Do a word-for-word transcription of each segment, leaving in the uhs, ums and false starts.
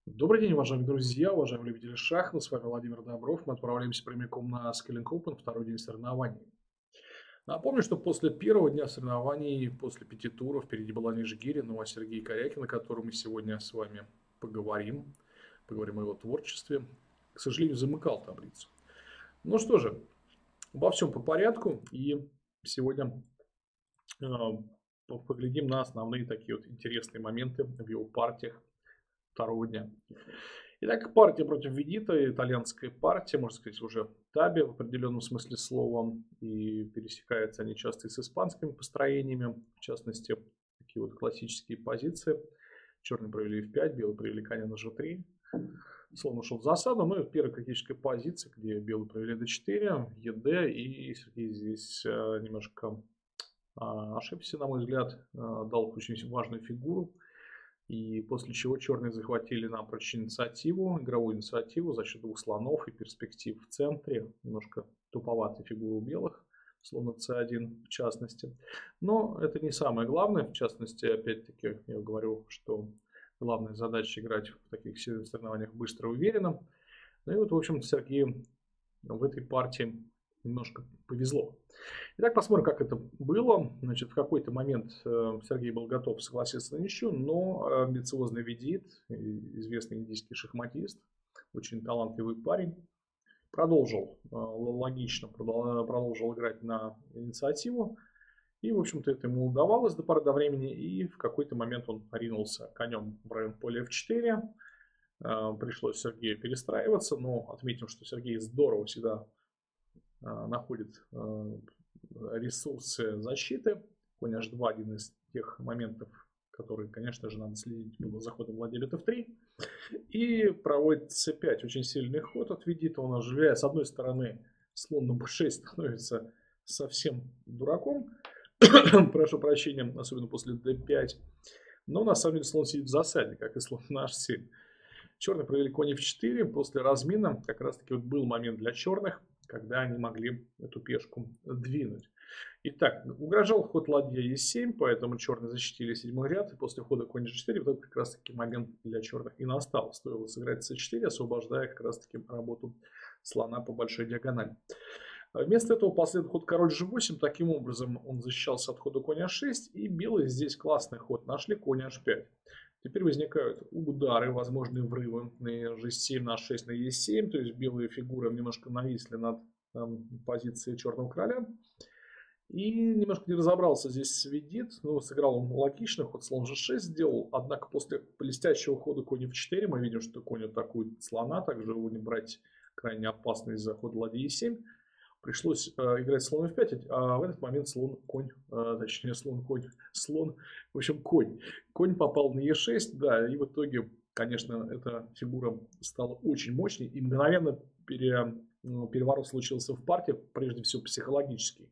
Добрый день, уважаемые друзья, уважаемые любители шахмат. С вами Владимир Добров. Мы отправляемся прямиком на Skilling Open, второй день соревнований. Напомню, что после первого дня соревнований, после пяти туров, впереди была Нижгири, ну а Сергей Корякин, о котором мы сегодня с вами поговорим, поговорим о его творчестве, к сожалению, замыкал таблицу. Ну что же, обо всем по порядку, и сегодня э, поглядим на основные такие вот интересные моменты в его партиях второго дня. Итак, партия против Ведита, итальянская партия, можно сказать, уже таби в определенном смысле слова. И пересекаются они часто и с испанскими построениями, в частности, такие вот классические позиции. Черные провели эф пять, белые провели коня на жэ три. Слон ушел в засаду. Ну и первая критическая позиция, где белые провели дэ четыре, е дэ. И Сергей здесь немножко ошибся, на мой взгляд, дал очень важную фигуру. И после чего черные захватили напрочь инициативу, игровую инициативу за счет двух слонов и перспектив в центре. Немножко туповатая фигура у белых, слона цэ один в частности. Но это не самое главное. В частности, опять-таки, я говорю, что главная задача играть в таких соревнованиях быстро и уверенно. Ну и вот, в общем, Сергею в этой партии немножко повезло. Итак, посмотрим, как это было. Значит, в какой-то момент Сергей был готов согласиться на ничью, но амбициозный Ведит, известный индийский шахматист, очень талантливый парень, продолжил логично, продолжил играть на инициативу. И, в общем-то, это ему удавалось до поры до времени. И в какой-то момент он ринулся конем в район поля эф четыре. Пришлось Сергею перестраиваться, но отметим, что Сергей здорово всегда находит ресурсы защиты. Конь аш два один из тех моментов, которые, конечно же, надо следить было за ходом владелец эф три. И проводит цэ пять. Очень сильный ход от Ведита. Он оживляет, с одной стороны, слон на бэ шесть становится совсем дураком. Прошу прощения, особенно после дэ пять. Но на самом деле слон сидит в засаде, как и слон на аш семь. Черные провели конь эф четыре. После размина как раз таки вот был момент для черных, когда они могли эту пешку двинуть. Итак, угрожал ход ладья е семь, поэтому черные защитили седьмой ряд. И после хода конь жэ четыре, вот это как раз таки момент для черных и настал. Стоило сыграть цэ четыре, освобождая как раз таки работу слона по большой диагонали. Вместо этого последовал ход король жэ восемь. Таким образом он защищался от хода конь аш шесть. И белые здесь классный ход нашли, конь аш пять. Теперь возникают удары, возможные врывы на жэ семь, на аш шесть, на е семь. То есть белые фигуры немножко нависли над там, позицией черного короля. И немножко не разобрался здесь Ведит. Ну, сыграл он логично, ход слон жэ шесть сделал. Однако после блестящего хода конь эф четыре мы видим, что конь атакует слона. Также его не брать крайне опасно из-за хода ладья е семь. Пришлось э, играть слон эф пять, а в этот момент слон, конь, э, точнее слон, конь, слон, в общем конь. Конь попал на е шесть, да, и в итоге, конечно, эта фигура стала очень мощной. И мгновенно пере, ну, переворот случился в партии, прежде всего психологический.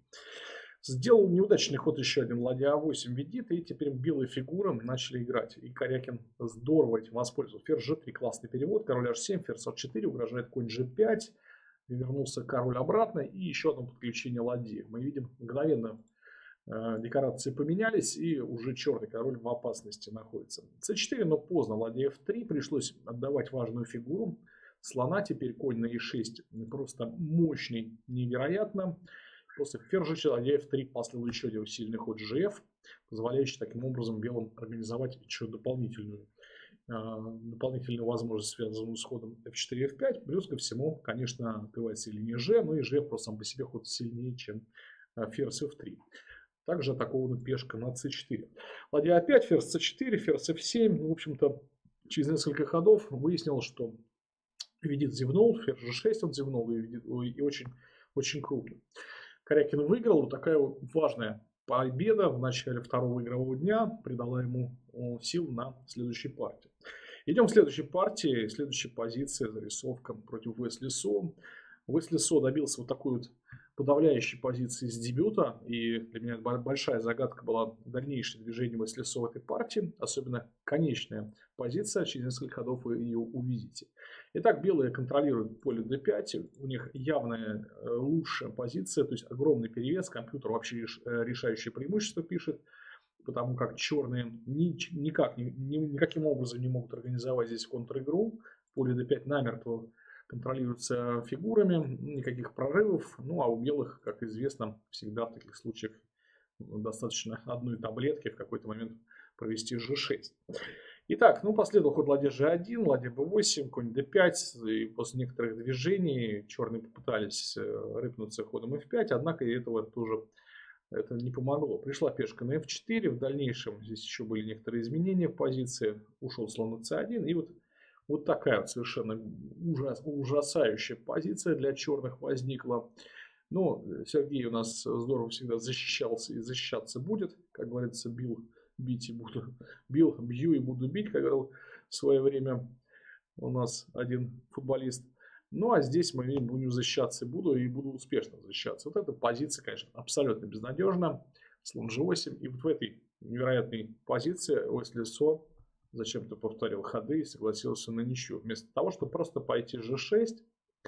Сделал неудачный ход еще один, ладья а восемь Ведит, и теперь белые фигуры начали играть. И Корякин здорово этим воспользовался. Ферзь жэ три, классный перевод, король аш семь, ферзь а четыре, угрожает конь жэ пять. Вернулся король обратно и еще одно подключение ладьи. Мы видим, мгновенно э, декорации поменялись, и уже черный король в опасности находится. цэ четыре, но поздно, ладья эф три, пришлось отдавать важную фигуру. Слона теперь конь на е шесть, просто мощный, невероятно. После ферзь ладья эф три последовал еще один сильный ход жэ эф, позволяющий таким образом белым организовать еще дополнительную дополнительную возможность, связанную с ходом эф четыре, эф пять. Плюс ко всему, конечно, открывается и линия G, но и G просто сам по себе ход сильнее, чем ферзь эф три. Также атакована пешка на цэ четыре. Ладья а пять, ферзь цэ четыре, ферзь эф семь. Ну, в общем-то, через несколько ходов выяснилось, что Ведит зевнул, ферзь жэ шесть он зевнул, и, и очень, очень круто. Корякин выиграл. Вот такая вот важная победа в начале второго игрового дня придала ему сил на следующей партии. Идем к следующей партии. Следующая позиция, зарисовка против Уэсли Со. Уэсли Со добился вот такой вот подавляющей позиции с дебюта. И для меня большая загадка была дальнейшее движение Уэсли Со в этой партии. Особенно конечная позиция. Через несколько ходов вы ее увидите. Итак, белые контролируют поле дэ пять. У них явная лучшая позиция. То есть огромный перевес. Компьютер вообще решающее преимущество пишет. потому как черные ни, никак, ни, никаким образом не могут организовать здесь контр-игру. Поле дэ пять намертво контролируется фигурами, никаких прорывов. Ну а у белых, как известно, всегда в таких случаях достаточно одной таблетки в какой-то момент провести жэ шесть. Итак, ну последовал ход ладья жэ один, ладья бэ восемь, конь дэ пять. И после некоторых движений черные попытались рыпнуться ходом эф пять, однако этого тоже это не помогло. Пришла пешка на эф четыре, в дальнейшем здесь еще были некоторые изменения в позиции. Ушел слон на цэ один, и вот, вот такая вот совершенно ужас, ужасающая позиция для черных возникла. Но Сергей у нас здорово всегда защищался и защищаться будет. Как говорится, бил, бить и буду. Бил, бью и буду бить, как говорил в свое время у нас один футболист. Ну а здесь мы будем защищаться и буду, и буду успешно защищаться. Вот эта позиция, конечно, абсолютно безнадежна. Слон жэ восемь. И вот в этой невероятной позиции Ось-Лесо зачем-то повторил ходы и согласился на ничью. Вместо того, чтобы просто пойти жэ шесть.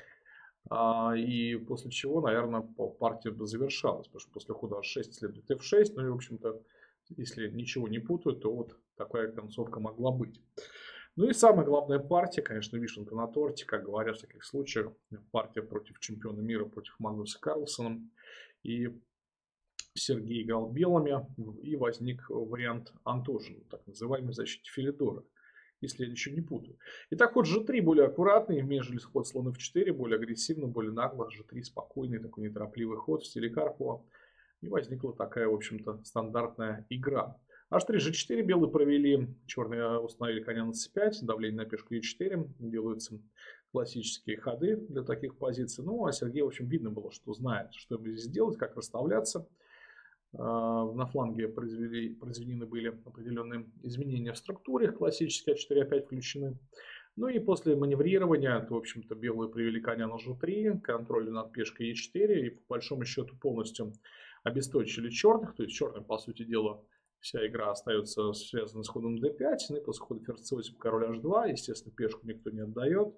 И после чего, наверное, партия бы завершалась. Потому что после хода аш шесть следует эф шесть. Ну и, в общем-то, если ничего не путаю, то вот такая концовка могла быть. Ну и самая главная партия, конечно, вишенка на торте, как говорят в таких случаях. Партия против чемпиона мира, против Магнуса Карлсона. И Сергей играл белыми. И возник вариант Антошина, так называемый в защите Филидора. Если я еще не путаю. Итак, ход жэ три более аккуратный, нежели ход слон эф четыре, более агрессивно, более нагло. жэ три спокойный, такой неторопливый ход в стиле Карпова. И возникла такая, в общем-то, стандартная игра. аш три жэ четыре белые провели, черные установили коня на цэ пять, давление на пешку е четыре, делаются классические ходы для таких позиций. Ну, а Сергею, в общем, видно было, что знает, что здесь делать, как расставляться. На фланге произвели, произведены были определенные изменения в структуре, классические а четыре а пять включены. Ну и после маневрирования, то, в общем-то, белые привели коня на жэ три, контроль над пешкой е четыре и по большому счету полностью обесточили черных. То есть черным, по сути дела, вся игра остается связана с ходом дэ пять. Ну и после хода ферзь цэ восемь, король аш два, естественно, пешку никто не отдает.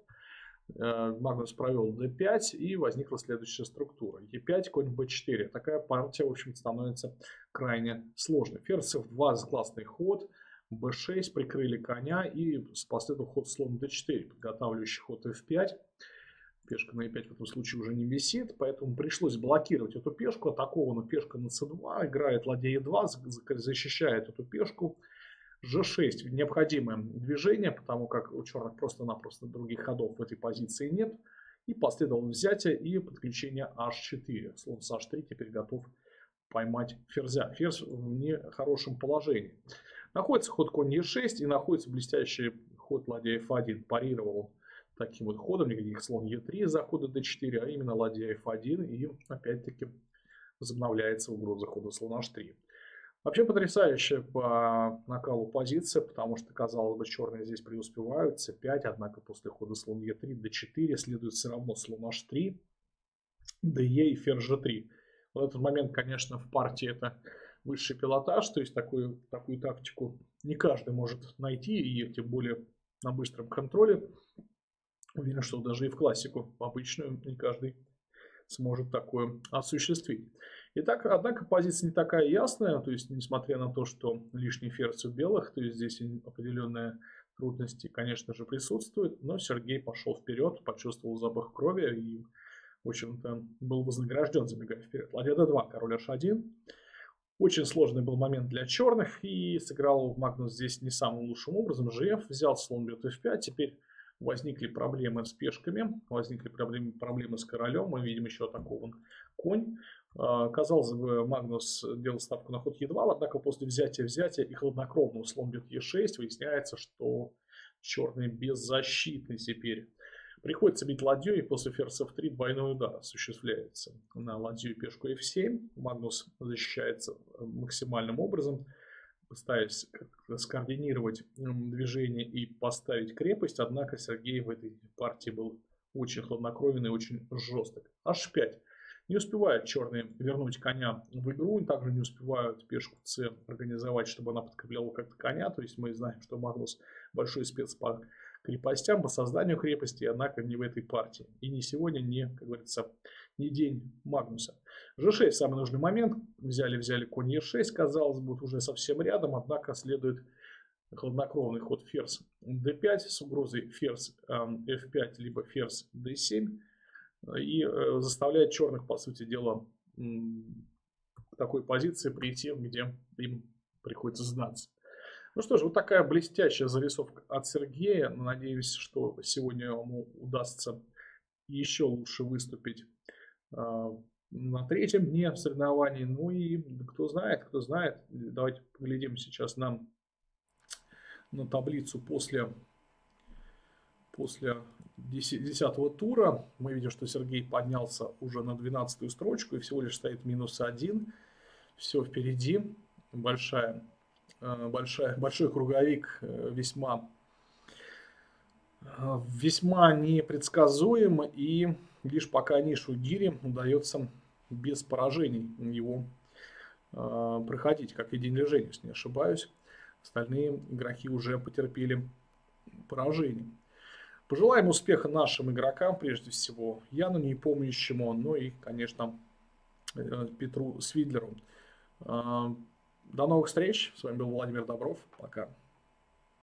Магнус провел дэ пять, и возникла следующая структура. е пять, конь бэ четыре. Такая партия, в общем, становится крайне сложной. Ферзь эф два, классный ход. бэ шесть, прикрыли коня, и последовал ход слон дэ четыре, подготавливающий ход эф пять. Пешка на е пять в этом случае уже не висит, поэтому пришлось блокировать эту пешку. Атакована пешка на цэ два, играет ладья е два, защищает эту пешку. жэ шесть необходимое движение, потому как у черных просто-напросто других ходов в этой позиции нет. И последовало взятие и подключение аш четыре. Слон с аш три теперь готов поймать ферзя. Ферзь в нехорошем положении. Находится ход конь е шесть и находится блестящий ход ладья эф один. Парировал таким вот ходом, никаких слон е три за хода дэ четыре, а именно ладья эф один. И опять-таки возобновляется угроза хода слон аш три. Вообще потрясающая по накалу позиция, потому что, казалось бы, черные здесь преуспевают. цэ пять, однако после хода слон е три, дэ четыре следует все равно слон аш три, дэ и ферзь жэ три. В этот момент, конечно, в партии это высший пилотаж, то есть такую, такую тактику не каждый может найти, и тем более на быстром контроле. Уверен, что даже и в классику обычную не каждый сможет такое осуществить. Итак, однако позиция не такая ясная, то есть несмотря на то, что лишний ферзь у белых, то есть здесь определенные трудности, конечно же, присутствуют, но Сергей пошел вперед, почувствовал запах крови и, в общем-то, был вознагражден, забегая вперед. Ладья дэ два, король аш один. Очень сложный был момент для черных, и сыграл Магнус здесь не самым лучшим образом. жэ эф взял, слон бьет эф пять, теперь возникли проблемы с пешками, возникли проблемы, проблемы с королем. Мы видим еще атакован конь. Казалось бы, Магнус делал ставку на ход е два, однако после взятия взятия и хладнокровного слон бьет е шесть выясняется, что черный беззащитный теперь. Приходится бить ладью, и после ферзь эф три двойной удар осуществляется на ладью и пешку эф семь. Магнус защищается максимальным образом, пытаясь скоординировать движение и поставить крепость, однако Сергей в этой партии был очень хладнокровен и очень жесток. аш пять. Не успевают черные вернуть коня в игру, также не успевают пешку С организовать, чтобы она подкрепляла как-то коня. То есть мы знаем, что Магнус большой спец по крепостям, по созданию крепости, однако не в этой партии. И не сегодня, не, как говорится, не день Магнуса. же шесть самый нужный момент. Взяли, взяли конь е шесть, казалось бы, уже совсем рядом, однако следует хладнокровный ход ферзь дэ пять с угрозой ферзь эф пять, либо ферзь дэ семь. И заставляет черных, по сути дела, к такой позиции прийти, где им приходится сдаться. Ну что ж, вот такая блестящая зарисовка от Сергея. Надеюсь, что сегодня ему удастся еще лучше выступить на третьем дне соревнований. Ну и кто знает, кто знает. Давайте поглядим сейчас на, на таблицу после, после десятого тура. Мы видим, что Сергей поднялся уже на двенадцатую строчку и всего лишь стоит минус один. Все впереди. Большая, большая, большой круговик, весьма, весьма непредсказуем. И лишь пока нишу гири удается без поражений его проходить, как и день лежения, если не ошибаюсь. Остальные игроки уже потерпели поражение. Пожелаем успеха нашим игрокам, прежде всего Яну Непомнящему, ну и, конечно, Петру Свидлеру. До новых встреч. С вами был Владимир Добров. Пока.